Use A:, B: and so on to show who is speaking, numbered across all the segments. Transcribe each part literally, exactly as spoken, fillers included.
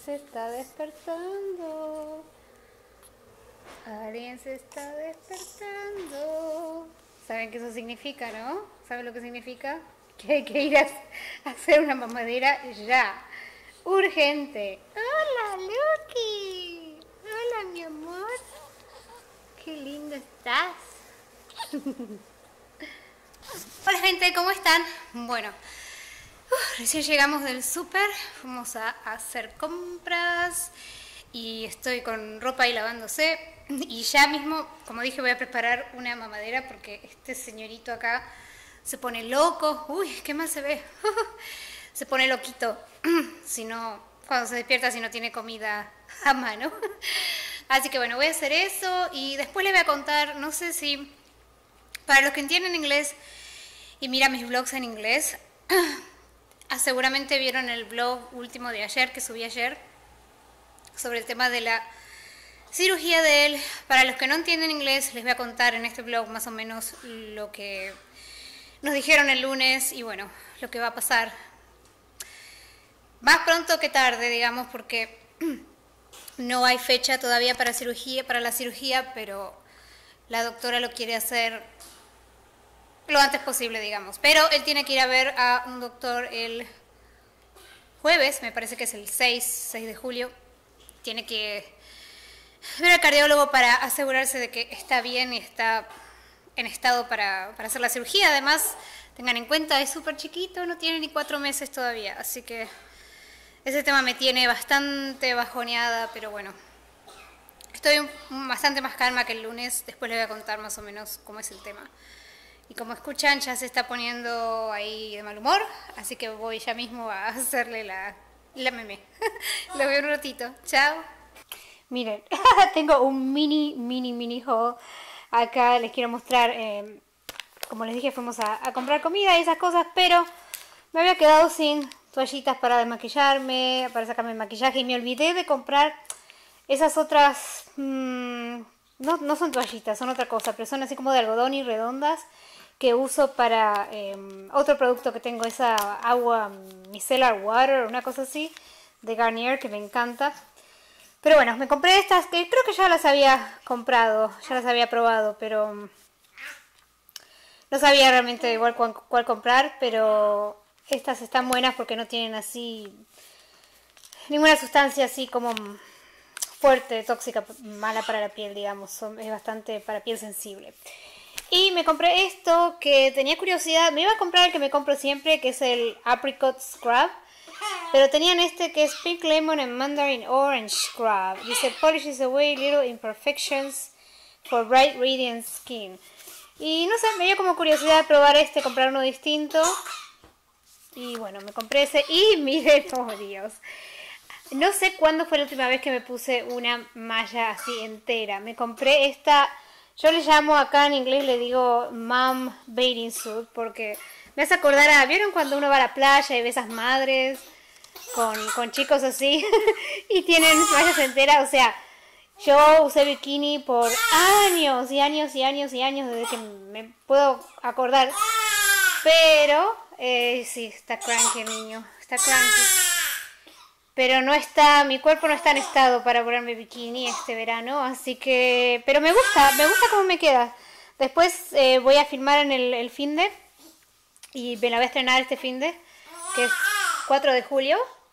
A: se está despertando. Alguien se está despertando. ¿Saben qué eso significa, no? ¿Saben lo que significa? Que hay que ir a hacer una mamadera ya. Urgente. Hola, Lucky. Hola, mi amor. Qué lindo estás. Hola, gente, ¿cómo están? Bueno, uf, recién llegamos del súper. Fuimos a, a hacer compras. Y estoy con ropa ahí lavándose. Y ya mismo, como dije, voy a preparar una mamadera porque este señorito acá se pone loco. Uy, qué mal se ve. Se pone loquito. Si no, cuando se despierta, si no tiene comida a mano. Así que bueno, voy a hacer eso y después les voy a contar, no sé si para los que entienden inglés y miran mis vlogs en inglés, seguramente vieron el vlog último de ayer, que subí ayer, sobre el tema de la cirugía de él. Para los que no entienden inglés, les voy a contar en este vlog más o menos lo que nos dijeron el lunes y bueno, lo que va a pasar. Más pronto que tarde, digamos, porque no hay fecha todavía para cirugía, para la cirugía, pero la doctora lo quiere hacer lo antes posible, digamos. Pero él tiene que ir a ver a un doctor el jueves, me parece que es el seis de julio. Tiene que ver al cardiólogo para asegurarse de que está bien y está en estado para, para hacer la cirugía. Además, tengan en cuenta, es súper chiquito, no tiene ni cuatro meses todavía, así que ese tema me tiene bastante bajoneada, pero bueno, estoy bastante más calma que el lunes. Después les voy a contar más o menos cómo es el tema. Y como escuchan, ya se está poniendo ahí de mal humor, así que voy ya mismo a hacerle la, la meme. Lo veo un ratito. Chao. Miren, tengo un mini, mini, mini haul. Acá les quiero mostrar, eh, como les dije, fuimos a, a comprar comida y esas cosas, pero me había quedado sin toallitas para desmaquillarme, para sacarme el maquillaje, y me olvidé de comprar esas otras, mmm, no, no son toallitas, son otra cosa, pero son así como de algodón y redondas, que uso para eh, otro producto que tengo, esa agua micellar water, una cosa así, de Garnier, que me encanta. Pero bueno, me compré estas, que creo que ya las había comprado, ya las había probado, pero no sabía realmente igual cuál, cuál comprar, pero estas están buenas porque no tienen así ninguna sustancia así como fuerte, tóxica, mala para la piel, digamos. Son, es bastante para piel sensible. Y me compré esto que tenía curiosidad. Me iba a comprar el que me compro siempre, que es el Apricot Scrub. Pero tenían este que es Pink Lemon and Mandarin Orange Scrub. Dice, polishes away little imperfections for bright radiant skin. Y no sé, me dio como curiosidad probar este, comprar uno distinto. Y bueno, me compré ese y miren, oh Dios, no sé cuándo fue la última vez que me puse una malla así entera. Me compré esta, yo le llamo acá en inglés, le digo mom bathing suit, porque me hace acordar a, ¿vieron cuando uno va a la playa y ve esas madres con, con chicos así y tienen mallas enteras? O sea, yo usé bikini por años y años y años y años desde que me puedo acordar, pero Eh, sí, está cranky el niño, está cranky. Pero no está, mi cuerpo no está en estado para ponerme bikini este verano, así que, pero me gusta, me gusta cómo me queda. Después eh, voy a filmar en el, el finde y me la voy a estrenar este finde, que es cuatro de julio.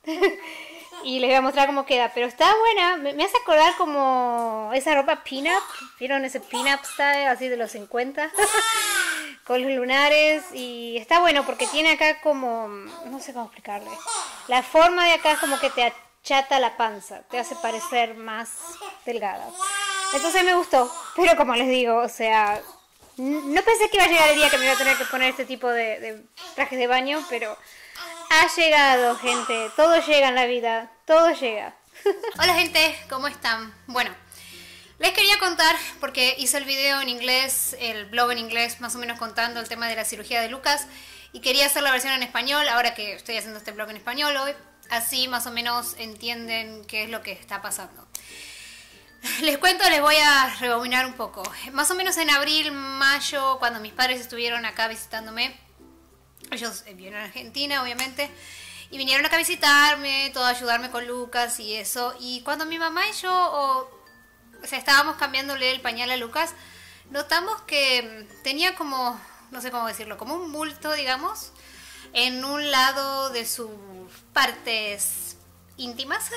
A: Y les voy a mostrar cómo queda, pero está buena, me, me hace acordar como esa ropa pin-up, ¿vieron ese pin-up style así de los cincuenta? Con los lunares, y está bueno porque tiene acá como, no sé cómo explicarle, la forma de acá es como que te achata la panza, te hace parecer más delgada. Entonces me gustó, pero como les digo, o sea, no pensé que iba a llegar el día que me iba a tener que poner este tipo de, de trajes de baño, pero ha llegado, gente. Todo llega en la vida, todo llega. Hola, gente, ¿cómo están? Bueno, les quería contar, porque hice el video en inglés, el blog en inglés, más o menos contando el tema de la cirugía de Lucas, y quería hacer la versión en español, ahora que estoy haciendo este blog en español hoy, así más o menos entienden qué es lo que está pasando. Les cuento, les voy a rebobinar un poco. Más o menos en abril, mayo, cuando mis padres estuvieron acá visitándome, ellos vinieron a Argentina, obviamente, Y vinieron acá a visitarme, todo a ayudarme con Lucas y eso. Y cuando mi mamá y yo, o, o sea, estábamos cambiándole el pañal a Lucas, notamos que tenía como, no sé cómo decirlo, como un bulto, digamos, en un lado de sus partes íntimas.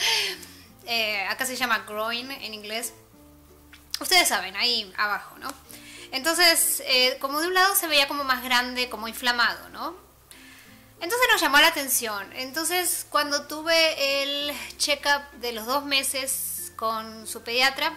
A: eh, acá se llama groin en inglés. Ustedes saben, ahí abajo, ¿no? Entonces, eh, como de un lado se veía como más grande, como inflamado, ¿no? Entonces nos llamó la atención. Entonces, cuando tuve el check-up de los dos meses con su pediatra,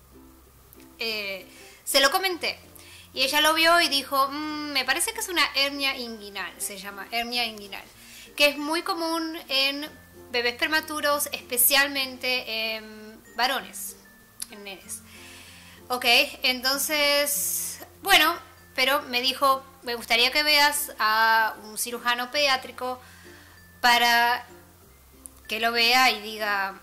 A: eh, se lo comenté. Y ella lo vio y dijo, mmm, me parece que es una hernia inguinal, se llama hernia inguinal, que es muy común en bebés prematuros, especialmente en varones, en nenes. Ok, entonces, bueno, pero me dijo, me gustaría que veas a un cirujano pediátrico para que lo vea y diga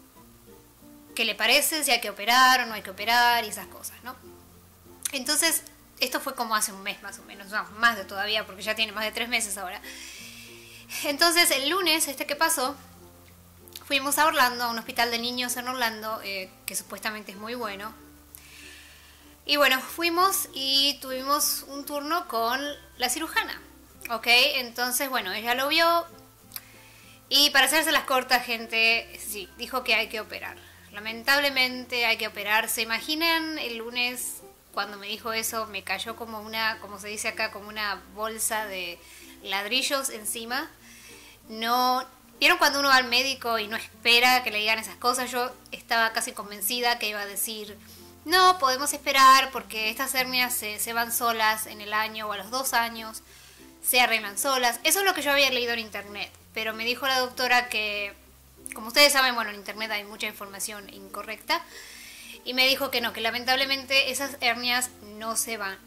A: qué le parece, si hay que operar o no hay que operar y esas cosas, ¿no? Entonces, esto fue como hace un mes más o menos, no, más de todavía porque ya tiene más de tres meses ahora. Entonces, el lunes, este que pasó, fuimos a Orlando, a un hospital de niños en Orlando, eh, que supuestamente es muy bueno. Y bueno, fuimos y tuvimos un turno con la cirujana, ¿ok? Entonces, bueno, ella lo vio y para hacerse las cortas, gente, sí, dijo que hay que operar. Lamentablemente hay que operar. ¿Se imaginan el lunes cuando me dijo eso? Me cayó como una, como se dice acá, como una bolsa de ladrillos encima. No, ¿vieron cuando uno va al médico y no espera que le digan esas cosas? Yo estaba casi convencida que iba a decir... No, podemos esperar porque estas hernias se, se van solas en el año o a los dos años, se arreglan solas. Eso es lo que yo había leído en internet, pero me dijo la doctora que, como ustedes saben, bueno, en internet hay mucha información incorrecta, y me dijo que no, que lamentablemente esas hernias no se van.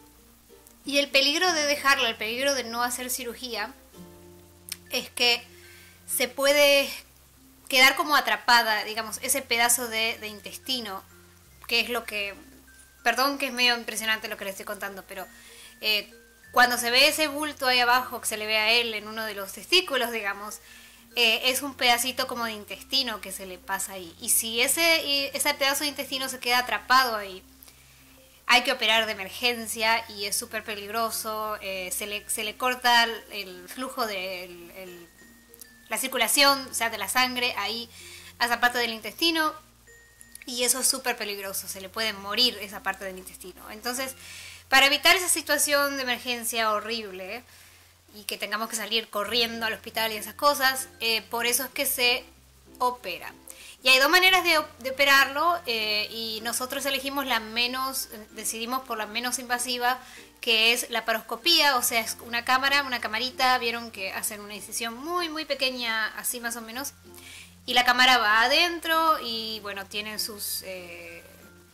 A: Y el peligro de dejarla, el peligro de no hacer cirugía, es que se puede quedar como atrapada, digamos, ese pedazo de, de intestino, que es lo que, perdón que es medio impresionante lo que le estoy contando, pero eh, cuando se ve ese bulto ahí abajo, que se le ve a él en uno de los testículos, digamos, eh, es un pedacito como de intestino que se le pasa ahí. Y si ese, ese pedazo de intestino se queda atrapado ahí, hay que operar de emergencia y es súper peligroso, eh, se, le, se le corta el, el flujo de el, el, la circulación, o sea, de la sangre ahí a esa parte del intestino. Y eso es súper peligroso, se le puede morir esa parte del intestino. Entonces, para evitar esa situación de emergencia horrible, ¿eh? Y que tengamos que salir corriendo al hospital y esas cosas, eh, por eso es que se opera. Y hay dos maneras de, de operarlo, eh, y nosotros elegimos la menos, decidimos por la menos invasiva, que es la paroscopía, o sea, es una cámara, una camarita, vieron que hacen una incisión muy, muy pequeña, así más o menos. Y la cámara va adentro y bueno, tienen sus eh,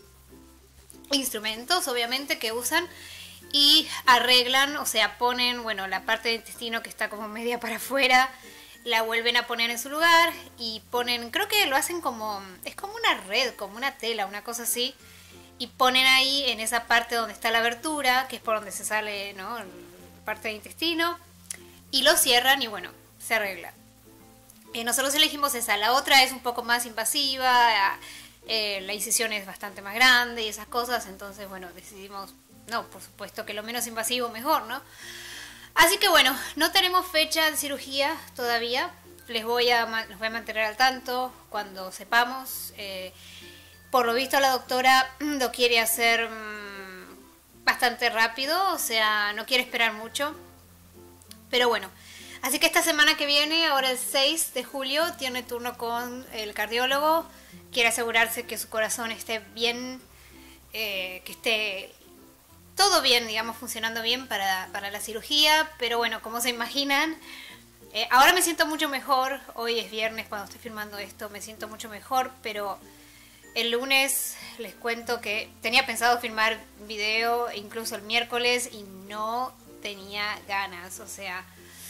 A: instrumentos obviamente que usan y arreglan, o sea, ponen, bueno, la parte del intestino que está como media para afuera, la vuelven a poner en su lugar y ponen, creo que lo hacen como, es como una red, como una tela, una cosa así, y ponen ahí en esa parte donde está la abertura, que es por donde se sale, ¿no?, la parte del intestino, y lo cierran y bueno, se arregla. Eh, nosotros elegimos esa, la otra es un poco más invasiva, eh, la incisión es bastante más grande y esas cosas, entonces bueno, decidimos, no, por supuesto que lo menos invasivo mejor, ¿no? Así que bueno, no tenemos fecha de cirugía todavía, les voy a, los voy a mantener al tanto cuando sepamos. Eh, por lo visto la doctora lo quiere hacer mmm, bastante rápido, o sea, no quiere esperar mucho, pero bueno. Así que esta semana que viene, ahora el seis de julio, tiene turno con el cardiólogo. Quiere asegurarse que su corazón esté bien, eh, que esté todo bien, digamos, funcionando bien para, para la cirugía. Pero bueno, como se imaginan, eh, ahora me siento mucho mejor. Hoy es viernes cuando estoy filmando esto, me siento mucho mejor. Pero el lunes les cuento que tenía pensado filmar video, incluso el miércoles, y no tenía ganas, o sea...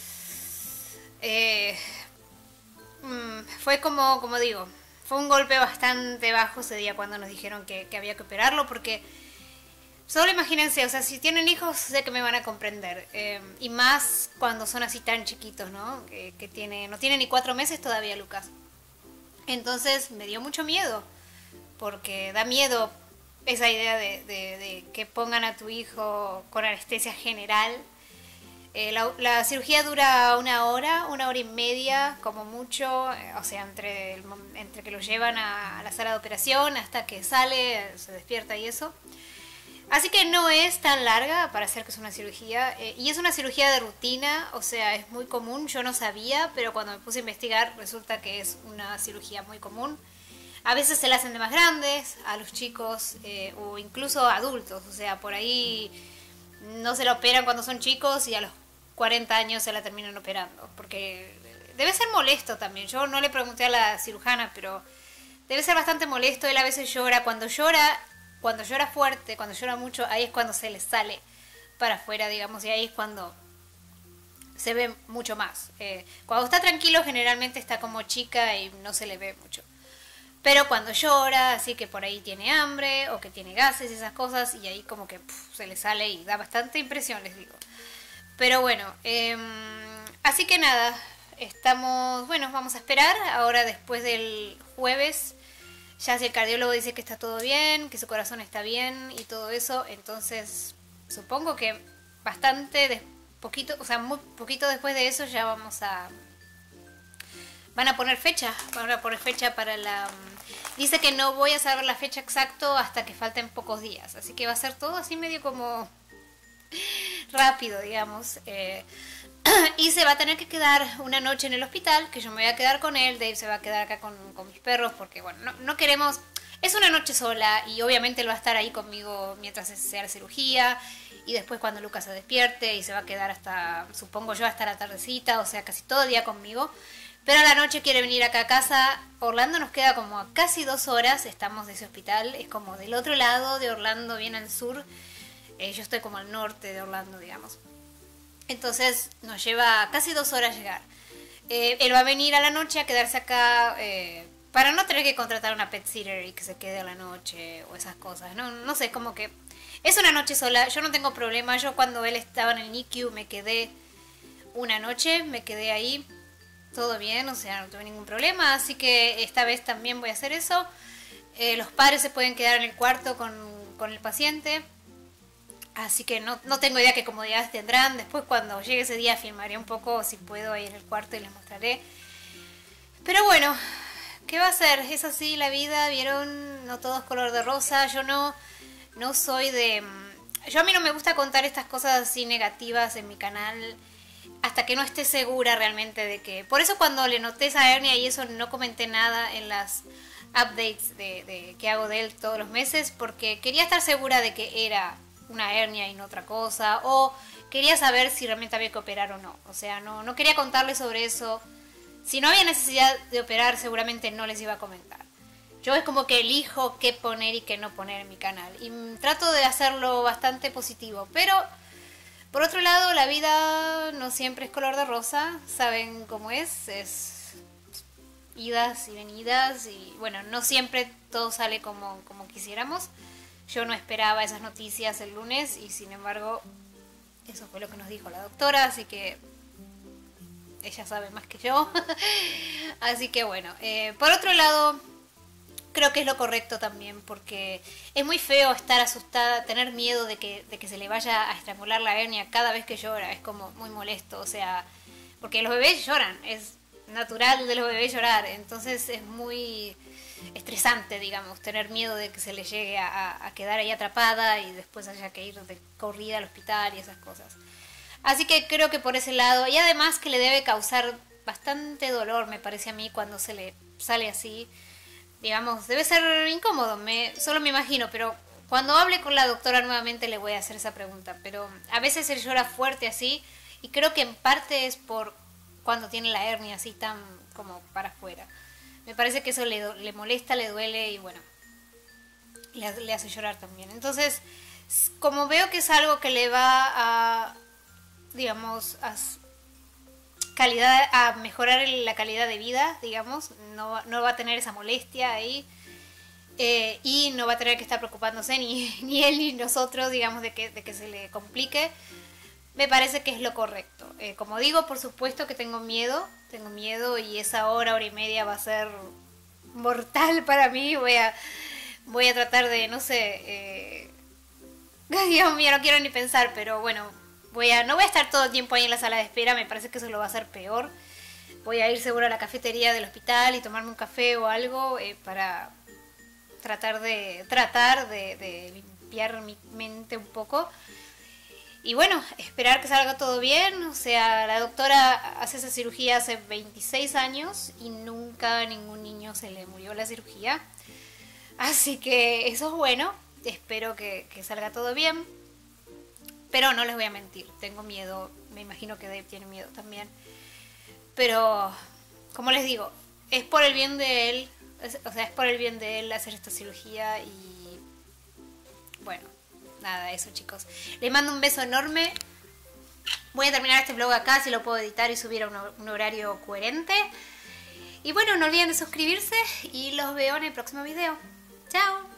A: Eh, mm, fue como, como digo, fue un golpe bastante bajo ese día cuando nos dijeron que, que había que operarlo, porque solo imagínense, o sea, si tienen hijos sé que me van a comprender. Eh, y más cuando son así tan chiquitos, ¿no? Que, que tiene, no tiene ni cuatro meses todavía Lucas. Entonces me dio mucho miedo, porque da miedo esa idea de, de, de que pongan a tu hijo con anestesia general. Eh, la, la cirugía dura una hora, una hora y media como mucho, eh, o sea, entre, el, entre que lo llevan a, a la sala de operación hasta que sale, se despierta y eso. Así que no es tan larga para hacer que es una cirugía, eh, y es una cirugía de rutina, o sea, es muy común, yo no sabía, pero cuando me puse a investigar resulta que es una cirugía muy común. A veces se la hacen de más grandes, a los chicos, eh, o incluso adultos, o sea, por ahí no se la operan cuando son chicos y a los cuarenta años se la terminan operando, porque debe ser molesto también. Yo no le pregunté a la cirujana, pero debe ser bastante molesto. Él a veces llora, cuando llora, cuando llora fuerte, cuando llora mucho, ahí es cuando se le sale para afuera, digamos, y ahí es cuando se ve mucho más. Eh, cuando está tranquilo generalmente está como chica y no se le ve mucho. Pero cuando llora, así que por ahí tiene hambre o que tiene gases y esas cosas, y ahí como que puf, se le sale y da bastante impresión, les digo. Pero bueno, eh, así que nada, estamos, bueno, vamos a esperar. Ahora después del jueves, ya si el cardiólogo dice que está todo bien, que su corazón está bien y todo eso, entonces supongo que bastante, de, poquito, o sea, muy poquito después de eso ya vamos a... Van a poner fecha, van a poner fecha para la... Dice que no voy a saber la fecha exacta hasta que falten pocos días, así que va a ser todo así medio como rápido, digamos. Eh, y se va a tener que quedar una noche en el hospital, que yo me voy a quedar con él, Dave se va a quedar acá con, con mis perros, porque bueno, no, no queremos... Es una noche sola y obviamente él va a estar ahí conmigo mientras sea la cirugía y después cuando Lucas se despierte y se va a quedar hasta, supongo yo, hasta la tardecita, o sea, casi todo el día conmigo. Pero a la noche quiere venir acá a casa. Orlando nos queda como a casi dos horas, estamos de ese hospital, es como del otro lado de Orlando, bien al sur. Eh, yo estoy como al norte de Orlando, digamos. Entonces nos lleva casi dos horas llegar. Eh, él va a venir a la noche a quedarse acá eh, para no tener que contratar una pet sitter y que se quede a la noche o esas cosas. No, no sé, como que es una noche sola. Yo no tengo problema. Yo cuando él estaba en el N I C U me quedé una noche, me quedé ahí. Todo bien, o sea, no tuve ningún problema, así que esta vez también voy a hacer eso. Eh, los padres se pueden quedar en el cuarto con, con el paciente, así que no, no tengo idea qué comodidades tendrán. Después cuando llegue ese día filmaré un poco si puedo ahí en el cuarto y les mostraré. Pero bueno, ¿qué va a ser? Es así la vida, ¿vieron? No todo es color de rosa. Yo no, no soy de... Yo a mí no me gusta contar estas cosas así negativas en mi canal hasta que no esté segura realmente de que... Por eso cuando le noté esa hernia y eso no comenté nada en las updates de, de que hago de él todos los meses, porque quería estar segura de que era una hernia y no otra cosa, o quería saber si realmente había que operar o no. O sea, no, no quería contarles sobre eso. Si no había necesidad de operar, seguramente no les iba a comentar. Yo es como que elijo qué poner y qué no poner en mi canal. Y trato de hacerlo bastante positivo, pero... Por otro lado, la vida no siempre es color de rosa, saben cómo es, es idas y venidas y bueno, no siempre todo sale como, como quisiéramos. Yo no esperaba esas noticias el lunes y sin embargo eso fue lo que nos dijo la doctora, así que ella sabe más que yo. Así que bueno, eh, por otro lado... Creo que es lo correcto también, porque es muy feo estar asustada, tener miedo de que, de que se le vaya a estrangular la hernia cada vez que llora, es como muy molesto, o sea, porque los bebés lloran, es natural de los bebés llorar, entonces es muy estresante, digamos, tener miedo de que se le llegue a, a quedar ahí atrapada y después haya que ir de corrida al hospital y esas cosas. Así que creo que por ese lado, y además que le debe causar bastante dolor, me parece a mí, cuando se le sale así. Digamos, debe ser incómodo, me, solo me imagino, pero cuando hable con la doctora nuevamente le voy a hacer esa pregunta. Pero a veces él llora fuerte así y creo que en parte es por cuando tiene la hernia así tan como para afuera. Me parece que eso le, le molesta, le duele y bueno, le, le hace llorar también. Entonces, como veo que es algo que le va a, digamos, a... calidad, a mejorar la calidad de vida, digamos, no, no va a tener esa molestia ahí. Eh, y no va a tener que estar preocupándose ni, ni él ni nosotros, digamos, de que, de que se le complique. Me parece que es lo correcto. Eh, como digo, por supuesto que tengo miedo, tengo miedo y esa hora, hora y media va a ser mortal para mí. Voy a, voy a tratar de, no sé, eh... Dios mío, no quiero ni pensar, pero bueno, voy a, no voy a estar todo el tiempo ahí en la sala de espera, me parece que eso lo va a hacer peor. Voy a ir seguro a la cafetería del hospital y tomarme un café o algo eh, para tratar de tratar de, de limpiar mi mente un poco. Y bueno, esperar que salga todo bien. O sea, la doctora hace esa cirugía hace veintiséis años y nunca a ningún niño se le murió la cirugía. Así que eso es bueno. Espero que, que salga todo bien. Pero no les voy a mentir, tengo miedo. Me imagino que Dave tiene miedo también. Pero, como les digo, es por el bien de él. Es, o sea, es por el bien de él hacer esta cirugía y... Bueno, nada, eso chicos. Les mando un beso enorme. Voy a terminar este vlog acá, si lo puedo editar y subir a un, un horario coherente. Y bueno, no olviden de suscribirse y los veo en el próximo video. ¡Chao!